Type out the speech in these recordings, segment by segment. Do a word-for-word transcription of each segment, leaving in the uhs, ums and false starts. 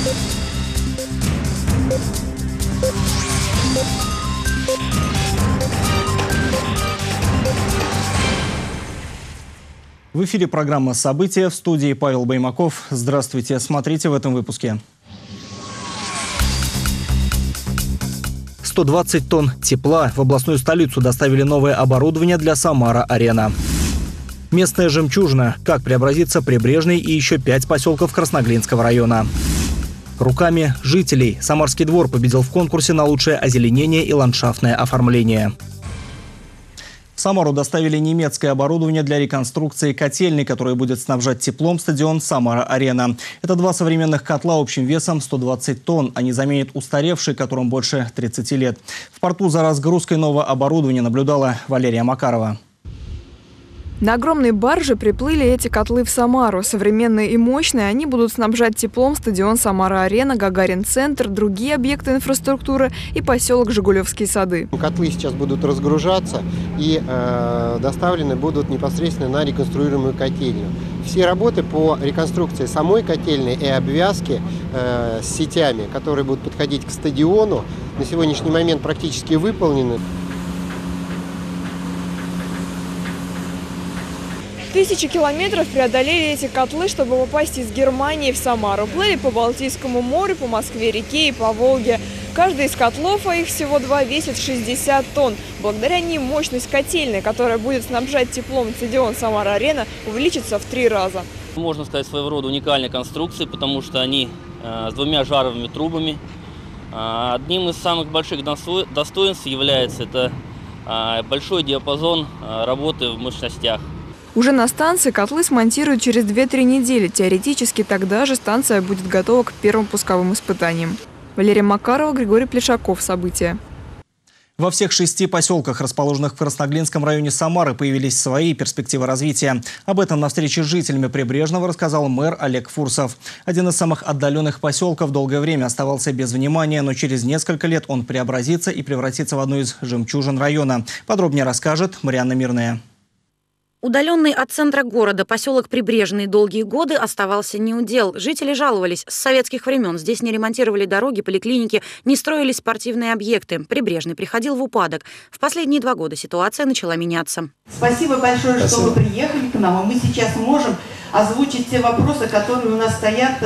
В эфире программа «События», в студии Павел Баймаков. Здравствуйте, смотрите в этом выпуске. сто двадцать тонн тепла. В областную столицу доставили новое оборудование для Самара-Арена. Местная жемчужина. Как преобразится Прибрежный и еще пять поселков Красноглинского района. Руками жителей. Самарский двор победил в конкурсе на лучшее озеленение и ландшафтное оформление. В Самару доставили немецкое оборудование для реконструкции котельной, которая будет снабжать теплом стадион «Самара-Арена». Это два современных котла общим весом сто двадцать тонн. Они заменят устаревший, которым больше тридцати лет. В порту за разгрузкой нового оборудования наблюдала Валерия Макарова. На огромной барже приплыли эти котлы в Самару. Современные и мощные, они будут снабжать теплом стадион «Самара-Арена», Гагарин-центр, другие объекты инфраструктуры и поселок Жигулевские сады. Котлы сейчас будут разгружаться и э, доставлены будут непосредственно на реконструируемую котельную. Все работы по реконструкции самой котельной и обвязки э, с сетями, которые будут подходить к стадиону, на сегодняшний момент практически выполнены. Тысячи километров преодолели эти котлы, чтобы попасть из Германии в Самару. Плыли по Балтийскому морю, по Москве-реке и по Волге. Каждый из котлов, а их всего два, весит шестьдесят тонн. Благодаря ним мощность котельной, которая будет снабжать теплом стадион «Самара-Арена», увеличится в три раза. Можно сказать, своего рода уникальной конструкции, потому что они э, с двумя жаровыми трубами. Э, одним из самых больших достоинств является это э, большой диапазон э, работы в мощностях. Уже на станции котлы смонтируют через две-три недели. Теоретически тогда же станция будет готова к первым пусковым испытаниям. Валерия Макарова, Григорий Плешаков. События. Во всех шести поселках, расположенных в Красноглинском районе Самары, появились свои перспективы развития. Об этом на встрече с жителями Прибрежного рассказал мэр Олег Фурсов. Один из самых отдаленных поселков долгое время оставался без внимания, но через несколько лет он преобразится и превратится в одну из жемчужин района. Подробнее расскажет Марианна Мирная. Удаленный от центра города поселок Прибрежный долгие годы оставался неудел. Жители жаловались, с советских времен здесь не ремонтировали дороги, поликлиники, не строились спортивные объекты. Прибрежный приходил в упадок. В последние два года ситуация начала меняться. Спасибо большое, Спасибо. что вы приехали к нам, и мы сейчас можем озвучить те вопросы, которые у нас стоят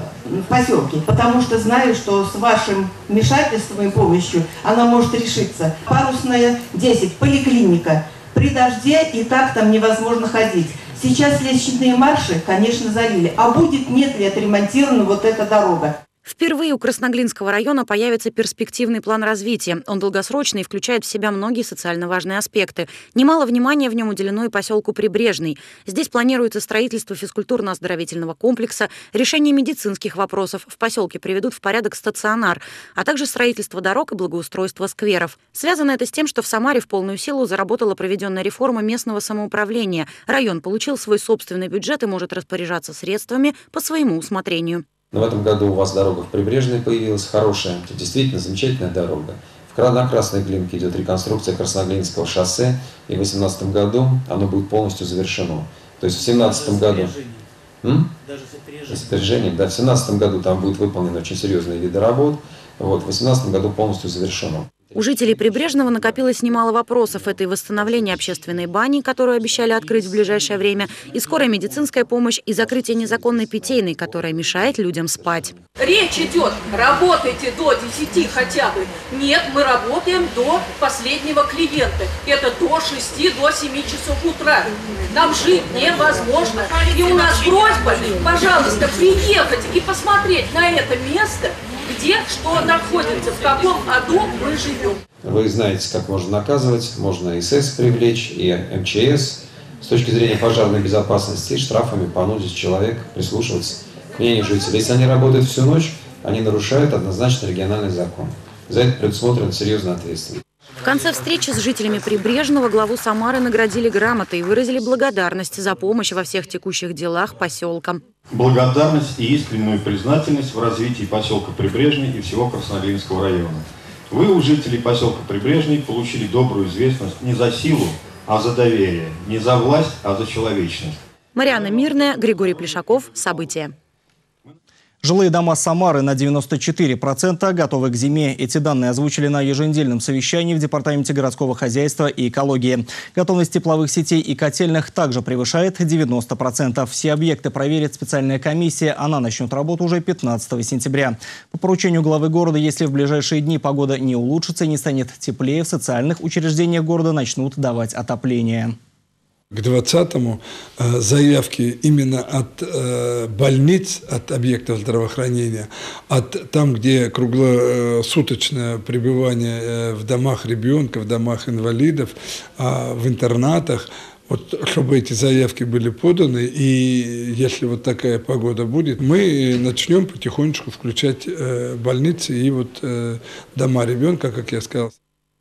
в поселке. Потому что знаю, что с вашим вмешательством и помощью она может решиться. Парусная десять, поликлиника. При дожде и так там невозможно ходить. Сейчас лестничные марши, конечно, залили. А будет, нет ли отремонтирована вот эта дорога? Впервые у Красноглинского района появится перспективный план развития. Он долгосрочный и включает в себя многие социально важные аспекты. Немало внимания в нем уделено и поселку Прибрежный. Здесь планируется строительство физкультурно-оздоровительного комплекса, решение медицинских вопросов. В поселке приведут в порядок стационар, а также строительство дорог и благоустройство скверов. Связано это с тем, что в Самаре в полную силу заработала проведенная реформа местного самоуправления. Район получил свой собственный бюджет и может распоряжаться средствами по своему усмотрению. Но в этом году у вас дорога в Прибрежной появилась хорошая, действительно замечательная дорога. На Красной Глинке идет реконструкция Красноглинского шоссе, и в две тысячи восемнадцатом году оно будет полностью завершено. То есть в две тысячи семнадцатом году... М? Даже с опережением. С опережением, да. В две тысячи семнадцатом году там будут выполнены очень серьезные виды работ, вот, в две тысячи восемнадцатом году полностью завершено. У жителей Прибрежного накопилось немало вопросов. Это и восстановление общественной бани, которую обещали открыть в ближайшее время, и скорая медицинская помощь, и закрытие незаконной питейной, которая мешает людям спать. Речь идет, работайте до десяти хотя бы. Нет, мы работаем до последнего клиента. Это до шести, до семи часов утра. Нам жить невозможно. И у нас просьба, пожалуйста, приехать и посмотреть на это место, где что находится, в каком аду мы живем. Вы знаете, как можно наказывать, можно СС привлечь и эм че эс. С точки зрения пожарной безопасности, штрафами понудить человека прислушиваться к мнению жителей. Если они работают всю ночь, они нарушают однозначно региональный закон. За это предусмотрена серьезная ответственность. В конце встречи с жителями Прибрежного главу Самары наградили грамотой и выразили благодарность за помощь во всех текущих делах поселка. Благодарность и искреннюю признательность в развитии поселка Прибрежный и всего Красноглинского района. Вы, у жителей поселка Прибрежный, получили добрую известность не за силу, а за доверие, не за власть, а за человечность. Марианна Мирная, Григорий Плешаков. События. Жилые дома Самары на девяносто четыре процента готовы к зиме. Эти данные озвучили на еженедельном совещании в Департаменте городского хозяйства и экологии. Готовность тепловых сетей и котельных также превышает девяносто процентов. Все объекты проверит специальная комиссия. Она начнет работу уже пятнадцатого сентября. По поручению главы города, если в ближайшие дни погода не улучшится и не станет теплее, в социальных учреждениях города начнут давать отопление. К двадцатому заявки именно от э, больниц, от объектов здравоохранения, от там, где круглосуточное пребывание э, в домах ребенка, в домах инвалидов, э, в интернатах, вот, чтобы эти заявки были поданы, и если вот такая погода будет, мы начнем потихонечку включать э, больницы и вот э, дома ребенка, как я сказал.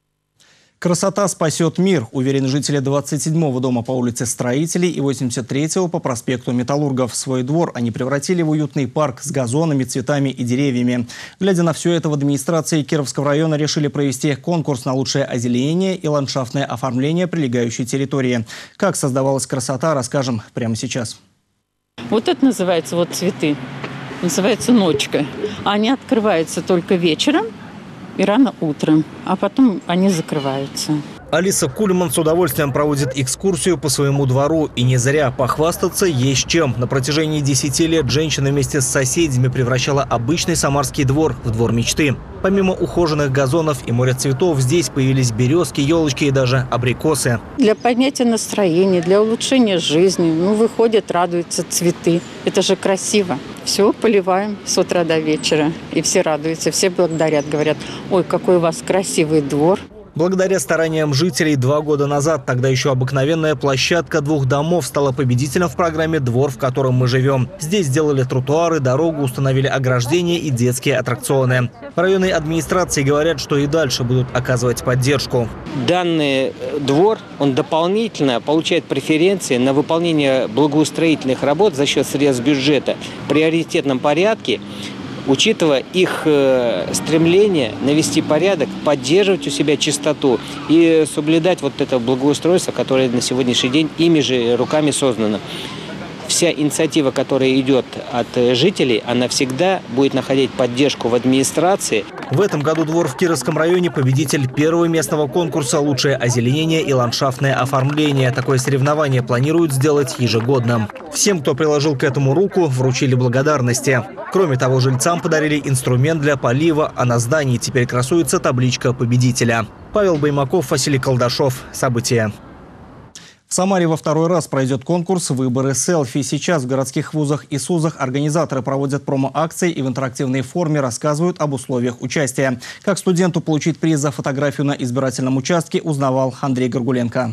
Красота спасет мир, уверены жители двадцать седьмого дома по улице Строителей и восемьдесят третьего по проспекту Металлургов. Свой двор они превратили в уютный парк с газонами, цветами и деревьями. Глядя на все это, в администрации Кировского района решили провести конкурс на лучшее озеленение и ландшафтное оформление прилегающей территории. Как создавалась красота, расскажем прямо сейчас. Вот это называется вот цветы. Называется ночка. Они открываются только вечером и рано утром, а потом они закрываются. Алиса Кульман с удовольствием проводит экскурсию по своему двору. И не зря, похвастаться есть чем. На протяжении десяти лет женщина вместе с соседями превращала обычный самарский двор в двор мечты. Помимо ухоженных газонов и моря цветов, здесь появились березки, елочки и даже абрикосы. Для поднятия настроения, для улучшения жизни, ну, выходят, радуются цветы. Это же красиво. Все поливаем с утра до вечера. И все радуются, все благодарят, говорят: ой, какой у вас красивый двор. Благодаря стараниям жителей два года назад тогда еще обыкновенная площадка двух домов стала победителем в программе «Двор, в котором мы живем». Здесь сделали тротуары, дорогу, установили ограждения и детские аттракционы. В районной администрации говорят, что и дальше будут оказывать поддержку. Данный двор, он дополнительно получает преференции на выполнение благоустроительных работ за счет средств бюджета в приоритетном порядке, учитывая их э, стремление навести порядок, поддерживать у себя чистоту и соблюдать вот это благоустройство, которое на сегодняшний день ими же руками создано. Вся инициатива, которая идет от жителей, она всегда будет находить поддержку в администрации. В этом году двор в Кировском районе победитель первого местного конкурса «Лучшее озеленение и ландшафтное оформление». Такое соревнование планируют сделать ежегодно. Всем, кто приложил к этому руку, вручили благодарности. Кроме того, жильцам подарили инструмент для полива, а на здании теперь красуется табличка победителя. Павел Баймаков, Василий Колдашов. События. В Самаре во второй раз пройдет конкурс «Выборы селфи». Сейчас в городских вузах и СУЗах организаторы проводят промо-акции и в интерактивной форме рассказывают об условиях участия. Как студенту получить приз за фотографию на избирательном участке, узнавал Андрей Горгуленко.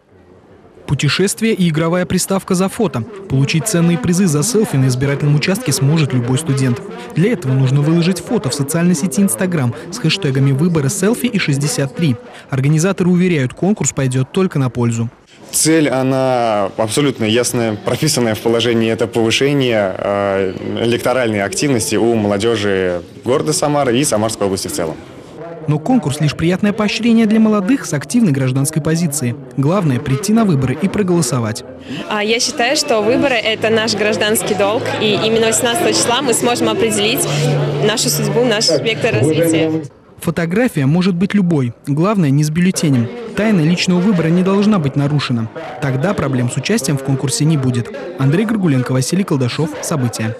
Путешествие и игровая приставка за фото. Получить ценные призы за селфи на избирательном участке сможет любой студент. Для этого нужно выложить фото в социальной сети Инстаграм с хэштегами «Выборы селфи» и шестьдесят три. Организаторы уверяют, конкурс пойдет только на пользу. Цель, она абсолютно ясная, прописанная в положении. Это повышение э, электоральной активности у молодежи города Самары и Самарской области в целом. Но конкурс – лишь приятное поощрение для молодых с активной гражданской позицией. Главное – прийти на выборы и проголосовать. Я считаю, что выборы – это наш гражданский долг. И именно восемнадцатого числа мы сможем определить нашу судьбу, наш вектор развития. Фотография может быть любой. Главное – не с бюллетенем. Тайна личного выбора не должна быть нарушена. Тогда проблем с участием в конкурсе не будет. Андрей Горгуленко, Василий Колдашов. События.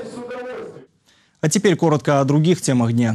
А теперь коротко о других темах дня.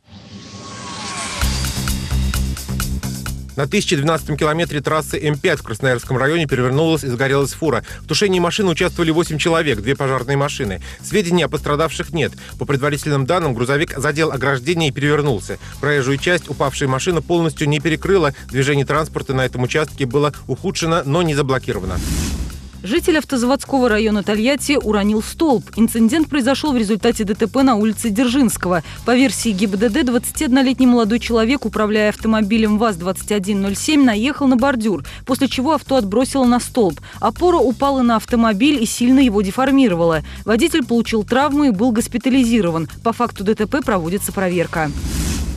На тысяча двенадцатом километре трассы М пять в Красноярском районе перевернулась и загорелась фура. В тушении машины участвовали восемь человек, две пожарные машины. Сведений о пострадавших нет. По предварительным данным, грузовик задел ограждение и перевернулся. Проезжую часть упавшая машина полностью не перекрыла. Движение транспорта на этом участке было ухудшено, но не заблокировано. Житель автозаводского района Тольятти уронил столб. Инцидент произошел в результате ДТП на улице Дзержинского. По версии ГИБДД, двадцатиоднолетний молодой человек, управляя автомобилем ВАЗ двадцать один ноль семь, наехал на бордюр, после чего авто отбросило на столб. Опора упала на автомобиль и сильно его деформировала. Водитель получил травмы и был госпитализирован. По факту ДТП проводится проверка.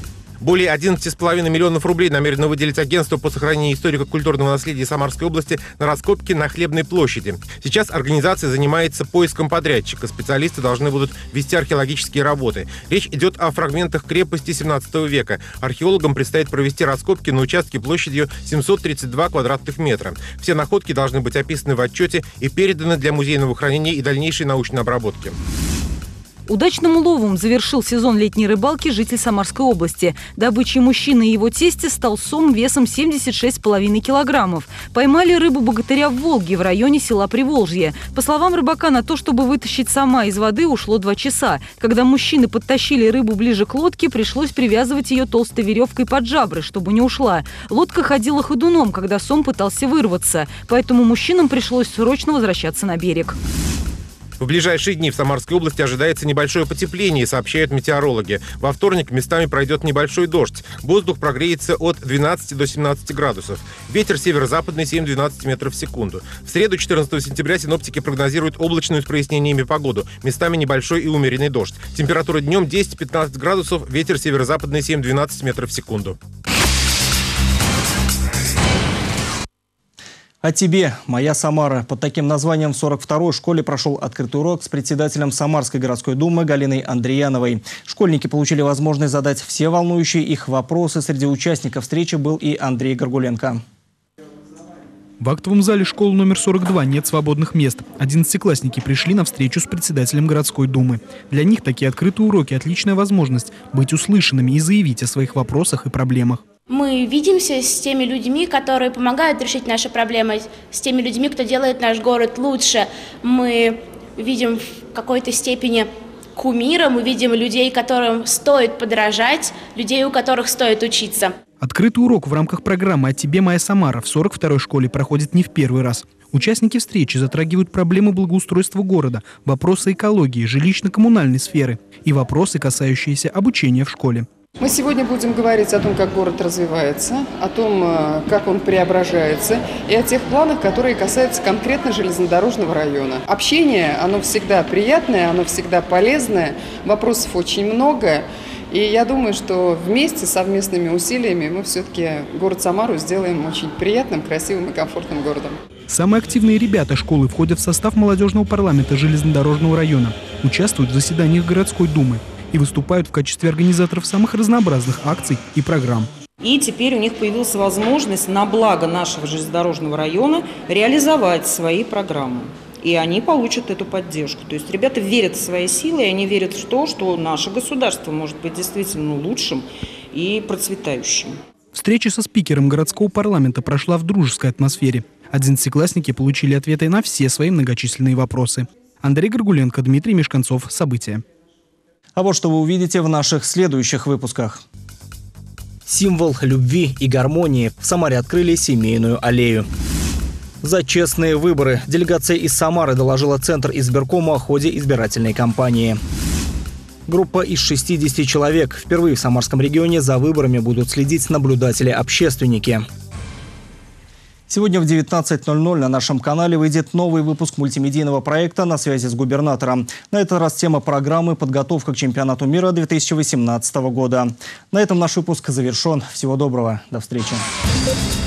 Более одиннадцати с половиной миллионов рублей намерено выделить агентству по сохранению историко-культурного наследия Самарской области на раскопки на Хлебной площади. Сейчас организация занимается поиском подрядчика. Специалисты должны будут вести археологические работы. Речь идет о фрагментах крепости семнадцатого века. Археологам предстоит провести раскопки на участке площадью семьсот тридцать два квадратных метра. Все находки должны быть описаны в отчете и переданы для музейного хранения и дальнейшей научной обработки. Удачным уловом завершил сезон летней рыбалки житель Самарской области. Добычей мужчины и его тестя стал сом весом семьдесят шесть с половиной килограммов. Поймали рыбу богатыря в Волге в районе села Приволжье. По словам рыбака, на то, чтобы вытащить сома из воды, ушло два часа. Когда мужчины подтащили рыбу ближе к лодке, пришлось привязывать ее толстой веревкой под жабры, чтобы не ушла. Лодка ходила ходуном, когда сом пытался вырваться. Поэтому мужчинам пришлось срочно возвращаться на берег. В ближайшие дни в Самарской области ожидается небольшое потепление, сообщают метеорологи. Во вторник местами пройдет небольшой дождь. Воздух прогреется от двенадцати до семнадцати градусов. Ветер северо-западный семь-двенадцать метров в секунду. В среду, четырнадцатого сентября, синоптики прогнозируют облачную с прояснениями погоду. Местами небольшой и умеренный дождь. Температура днем десять-пятнадцать градусов, ветер северо-западный семь-двенадцать метров в секунду. О тебе, моя Самара. Под таким названием в сорок второй школе прошел открытый урок с председателем Самарской городской думы Галиной Андрияновой. Школьники получили возможность задать все волнующие их вопросы. Среди участников встречи был и Андрей Горгуленко. В актовом зале школы номер сорок два нет свободных мест. Одиннадцатиклассники пришли на встречу с председателем городской думы. Для них такие открытые уроки – отличная возможность быть услышанными и заявить о своих вопросах и проблемах. Мы видимся с теми людьми, которые помогают решить наши проблемы, с теми людьми, кто делает наш город лучше. Мы видим в какой-то степени кумира, мы видим людей, которым стоит подражать, людей, у которых стоит учиться. Открытый урок в рамках программы «О тебе, моя Самара» в сорок второй школе проходит не в первый раз. Участники встречи затрагивают проблемы благоустройства города, вопросы экологии, жилищно-коммунальной сферы и вопросы, касающиеся обучения в школе. Мы сегодня будем говорить о том, как город развивается, о том, как он преображается, и о тех планах, которые касаются конкретно железнодорожного района. Общение, оно всегда приятное, оно всегда полезное, вопросов очень много. И я думаю, что вместе, совместными усилиями мы все-таки город Самару сделаем очень приятным, красивым и комфортным городом. Самые активные ребята школы входят в состав молодежного парламента железнодорожного района, участвуют в заседаниях городской думы и выступают в качестве организаторов самых разнообразных акций и программ. И теперь у них появилась возможность на благо нашего железнодорожного района реализовать свои программы. И они получат эту поддержку. То есть ребята верят в свои силы, и они верят в то, что наше государство может быть действительно лучшим и процветающим. Встреча со спикером городского парламента прошла в дружеской атмосфере. Одиннадцатиклассники получили ответы на все свои многочисленные вопросы. Андрей Горгуленко, Дмитрий Мешканцов. События. А вот что вы увидите в наших следующих выпусках. Символ любви и гармонии. В Самаре открыли семейную аллею. За честные выборы. Делегация из Самары доложила Центр избиркома о ходе избирательной кампании. Группа из шестидесяти человек. Впервые в Самарском регионе за выборами будут следить наблюдатели-общественники. Сегодня в девятнадцать ноль ноль на нашем канале выйдет новый выпуск мультимедийного проекта «На связи с губернатором». На этот раз тема программы «Подготовка к чемпионату мира две тысячи восемнадцатого года». На этом наш выпуск завершен. Всего доброго. До встречи.